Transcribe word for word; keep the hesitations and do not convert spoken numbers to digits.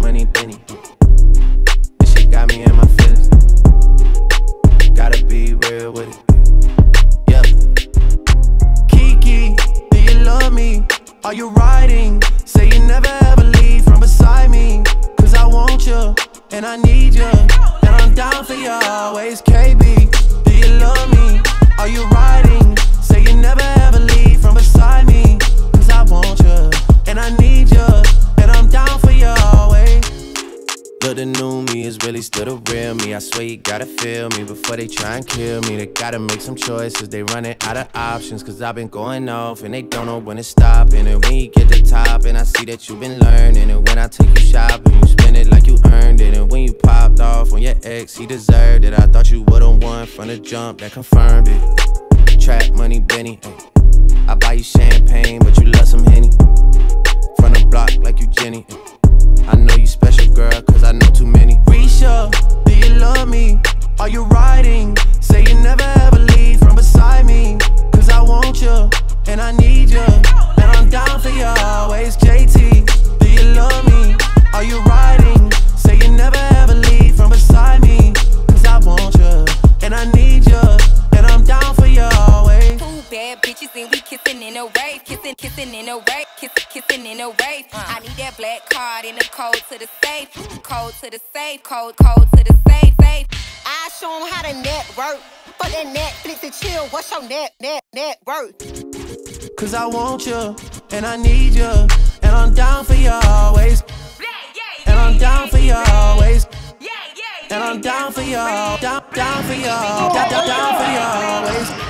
money, Benny. This shit got me in my feelings. Gotta be real with it. Yeah. Kiki, do you love me? Are you riding? Say you never ever leave from beside me. Cause I want you, and I need you, and I'm down for you always. K B, do you love me? Are you riding? Say you never ever leave from beside me. Cause I want you, and I need you, and I'm down for you always. Look, the new me is really still the real me. I swear you gotta feel me before they try and kill me. They gotta make some choices, they running out of options. Cause I've been going off and they don't know when to stop. And when you get to top and I see that you've been learning. And when I take you shopping, you spend it like you earned it. And when you popped off on your ex, he deserved it. I thought you would've won from the jump, that confirmed it. Trap money, Benny, ay. I buy you champagne, but you love some Henny. From the block like you Jenny, ay. I know you special, girl, cause I know too many. Risha, do you love me? Are you riding? Say you never ever leave from beside me. Cause I want you, and I need you, and I'm down for you always. J T, do you love me? Are you riding? Say you never ever leave from beside me. Cause I want you, and I need you, and I'm down for you always. Two bad bitches and we kissing in a rave. Kissing, kissing in a rave. Kissing, kissing in a rave. Uh. I need that black card and the code to the safe. Code to the safe. Code, code to the safe. Safe. I show them how to network. For that Netflix and chill, what's your net, net, net worth? Cause I want you, and I need you, and I'm down for you always. And I'm down for you always. And I'm down for you, down, down for you, down, down, down for you always.